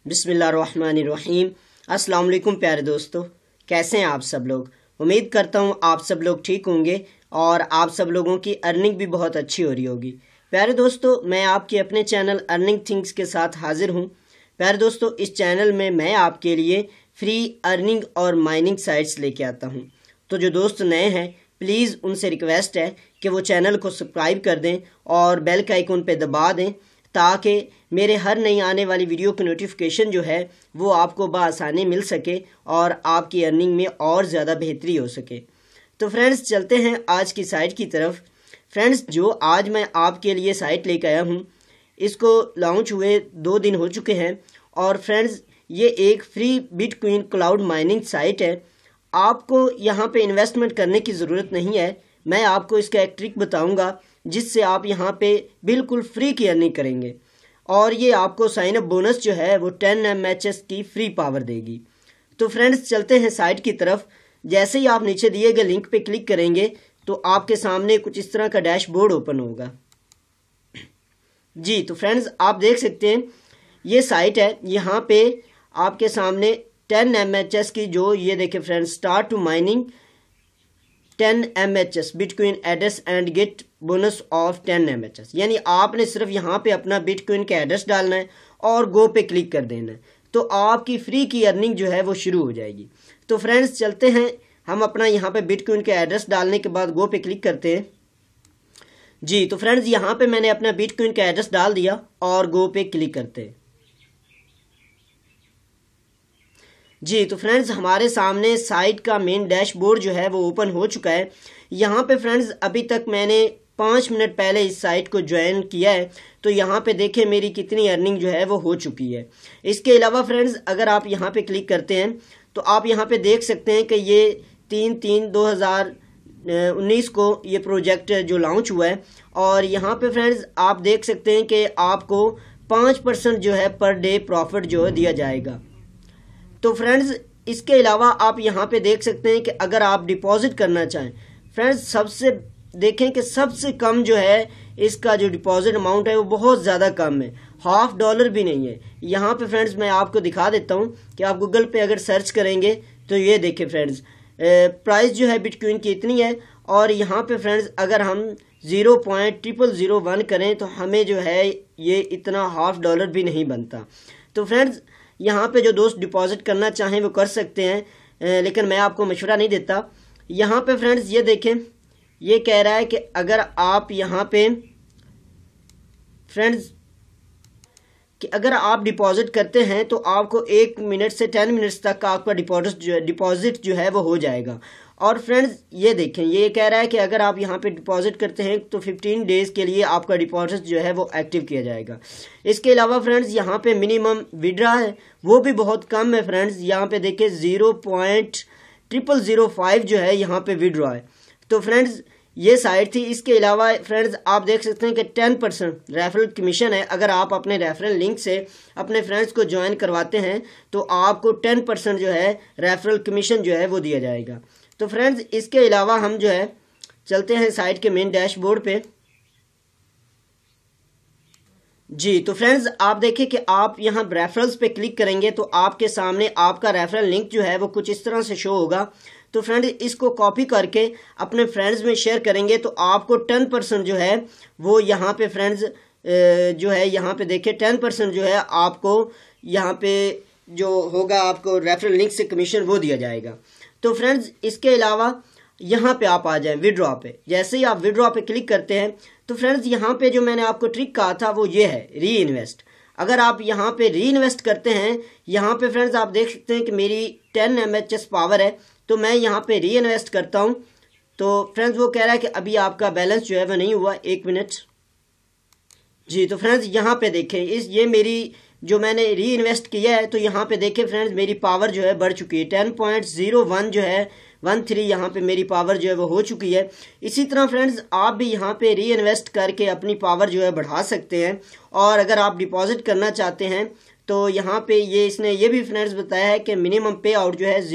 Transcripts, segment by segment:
बिस्मिल्लाहिर्रहमानिर्रहीम। अस्सलाम वालेकुम प्यारे दोस्तों, कैसे हैं आप सब लोग। उम्मीद करता हूँ आप सब लोग ठीक होंगे और आप सब लोगों की अर्निंग भी बहुत अच्छी हो रही होगी। प्यारे दोस्तों, मैं आपके अपने चैनल अर्निंग थिंग्स के साथ हाजिर हूँ। प्यारे दोस्तों, इस चैनल में मैं आपके लिए फ्री अर्निंग और माइनिंग साइट्स लेके आता हूँ। तो जो दोस्त नए हैं, प्लीज़ उनसे रिक्वेस्ट है कि वो चैनल को सब्सक्राइब कर दें और बेल का आइकन पे दबा दें, ताकि मेरे हर नई आने वाली वीडियो की नोटिफिकेशन जो है वो आपको बआसानी मिल सके और आपकी अर्निंग में और ज़्यादा बेहतरी हो सके। तो फ्रेंड्स, चलते हैं आज की साइट की तरफ। फ्रेंड्स, जो आज मैं आपके लिए साइट लेकर आया हूँ, इसको लॉन्च हुए 2 दिन हो चुके हैं। और फ्रेंड्स, ये एक free bitcoin cloud mining site है। आपको यहाँ पे इन्वेस्टमेंट करने की ज़रूरत नहीं है। मैं आपको इसका एक ट्रिक बताऊँगा जिससे आप यहाँ पे बिल्कुल फ्री की अर्निंग करेंगे और ये आपको साइन अप बोनस जो है वो 10 MHS की फ्री पावर देगी। तो फ्रेंड्स, चलते हैं साइट की तरफ। जैसे ही आप नीचे दिए गए लिंक पे क्लिक करेंगे तो आपके सामने कुछ इस तरह का डैशबोर्ड ओपन होगा। जी, तो फ्रेंड्स, आप देख सकते हैं ये साइट है। यहाँ पे आपके सामने 10 MHS की जो ये देखें friends, start to mining 10 MHS bitcoin address and get bonus of 10 MHS। यानी आपने सिर्फ यहाँ पे अपना बिटकॉइन का एड्रेस डालना है और गो पे क्लिक कर देना है, तो आपकी फ्री की अर्निंग जो है वो शुरू हो जाएगी। तो फ्रेंड्स, चलते हैं, हम अपना यहाँ पे बिटकॉइन का एड्रेस डालने के बाद गो पे क्लिक करते हैं। जी, तो फ्रेंड्स, यहाँ पे मैंने अपना बिटकॉइन का एड्रेस डाल दिया और गो पे क्लिक करते हैं। जी, तो फ्रेंड्स, हमारे सामने साइट का मेन डैशबोर्ड जो है वो ओपन हो चुका है। यहाँ पे फ्रेंड्स, अभी तक मैंने 5 मिनट पहले इस साइट को ज्वाइन किया है, तो यहाँ पे देखें मेरी कितनी अर्निंग जो है वो हो चुकी है। इसके अलावा फ्रेंड्स, अगर आप यहाँ पे क्लिक करते हैं तो आप यहाँ पे देख सकते हैं कि ये 3/3/2019 को ये प्रोजेक्ट जो लॉन्च हुआ है। और यहाँ पे फ्रेंड्स, आप देख सकते हैं कि आपको 5% जो है पर डे प्रॉफिट जो है दिया जाएगा। तो फ्रेंड्स, इसके अलावा आप यहाँ पे देख सकते हैं कि अगर आप डिपॉजिट करना चाहें, फ्रेंड्स, सबसे देखें कि सबसे कम जो है इसका जो डिपॉजिट अमाउंट है वो बहुत ज़्यादा कम है, $50 भी नहीं है। यहाँ पे फ्रेंड्स, मैं आपको दिखा देता हूँ कि आप गूगल पे अगर सर्च करेंगे तो ये देखें फ्रेंड्स, प्राइस जो है बिटकॉइन की इतनी है। और यहाँ पे फ्रेंड्स, अगर हम 0.0001 करें तो हमें जो है ये इतना $50 भी नहीं बनता। तो फ्रेंड्स, यहाँ पे जो दोस्त डिपॉजिट करना चाहें वो कर सकते हैं, लेकिन मैं आपको मशवरा नहीं देता। यहाँ पे फ्रेंड्स, ये देखें, ये कह रहा है कि अगर आप यहाँ पे फ्रेंड्स कि अगर आप डिपॉजिट करते हैं तो आपको 1 मिनट से 10 मिनट्स तक का आपका डिपॉजिट जो है वो हो जाएगा। और फ्रेंड्स, ये देखें, ये कह रहा है कि अगर आप यहाँ पे डिपॉजिट करते हैं तो 15 डेज़ के लिए आपका डिपॉजिट जो है वो एक्टिव किया जाएगा। इसके अलावा फ्रेंड्स, यहाँ पे मिनिमम विड्रा है वो भी बहुत कम है। फ्रेंड्स, यहाँ पे देखें 0.0005 जो है यहाँ पे विड्रा है। तो फ्रेंड्स, ये साइट थी। इसके अलावा फ्रेंड्स, आप देख सकते हैं कि 10% रेफरल कमीशन है। अगर आप अपने रेफरल लिंक से अपने फ्रेंड्स को ज्वाइन करवाते हैं तो आपको 10% जो है रेफरल कमीशन जो है वो दिया जाएगा। तो फ्रेंड्स, इसके अलावा हम जो है चलते हैं साइट के मेन डैशबोर्ड पे। जी, तो फ्रेंड्स, आप देखें कि आप यहाँ रेफरल्स पे क्लिक करेंगे तो आपके सामने आपका रेफरल लिंक जो है वो कुछ इस तरह से शो होगा। तो फ्रेंड्स, इसको कॉपी करके अपने फ्रेंड्स में शेयर करेंगे तो आपको 10% जो है वो यहाँ पे फ्रेंड्स जो है यहाँ पे देखें 10% जो है आपको यहाँ पे जो होगा आपको रेफरल लिंक से कमीशन वो दिया जाएगा। तो फ्रेंड्स, इसके अलावा यहाँ पे आप आ जाएं विड्रॉ पे। जैसे ही आप विड्रॉ पे क्लिक करते हैं तो फ्रेंड्स, यहाँ पे जो मैंने आपको ट्रिक कहा था वो ये है, री इन्वेस्ट। अगर आप यहाँ पे री इन्वेस्ट करते हैं, यहाँ पे फ्रेंड्स आप देख सकते हैं कि मेरी 10 MHS पावर है, तो मैं यहाँ पे री इन्वेस्ट करता हूँ। तो फ्रेंड्स, वो कह रहा है कि अभी आपका बैलेंस जो है वो नहीं हुआ, 1 मिनट। जी, तो फ्रेंड्स, यहाँ पे देखें, ये मेरी जो मैंने री इन्वेस्ट किया है, तो यहाँ पे देखें फ्रेंड्स, मेरी पावर जो है बढ़ चुकी है। 10.01 जो है 13 यहाँ पे मेरी पावर जो है वो हो चुकी है। इसी तरह फ्रेंड्स, आप भी यहाँ पे री इन्वेस्ट करके अपनी पावर जो है बढ़ा सकते हैं। और अगर आप डिपॉजिट करना चाहते हैं तो यहाँ पे इसने ये भी फ्रेंड्स बताया है कि मिनिमम पे आउट जो है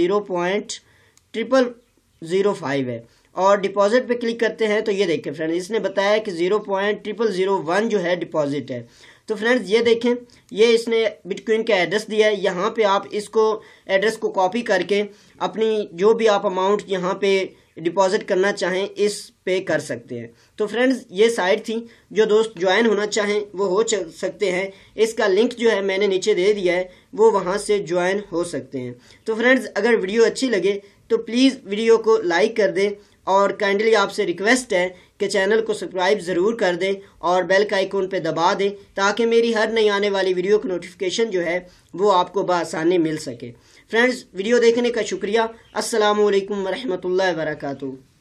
0.0005 है। और डिपॉजिट पे क्लिक करते हैं तो ये देखें फ्रेंड्स, इसने बताया कि 0.0001 जो है डिपॉजिट है। तो फ्रेंड्स ये देखें, ये इसने बिटकॉइन का एड्रेस दिया है। यहाँ पे आप इसको एड्रेस को कॉपी करके अपनी जो भी आप अमाउंट यहाँ पे डिपॉजिट करना चाहें इस पे कर सकते हैं। तो फ्रेंड्स ये साइट थी, जो दोस्त ज्वाइन होना चाहें वो हो सकते हैं। इसका लिंक जो है मैंने नीचे दे दिया है, वो वहाँ से ज्वाइन हो सकते हैं। तो फ्रेंड्स अगर वीडियो अच्छी लगे तो प्लीज़ वीडियो को लाइक कर दें और काइंडली आपसे रिक्वेस्ट है कि चैनल को सब्सक्राइब ज़रूर कर दें और बेल का आइकन पे दबा दें, ताकि मेरी हर नई आने वाली वीडियो की नोटिफिकेशन जो है वो आपको बआसानी मिल सके। फ्रेंड्स वीडियो देखने का शुक्रिया। अस्सलामु अलैकुम वरहमतुल्लाहि वबरकातुहू।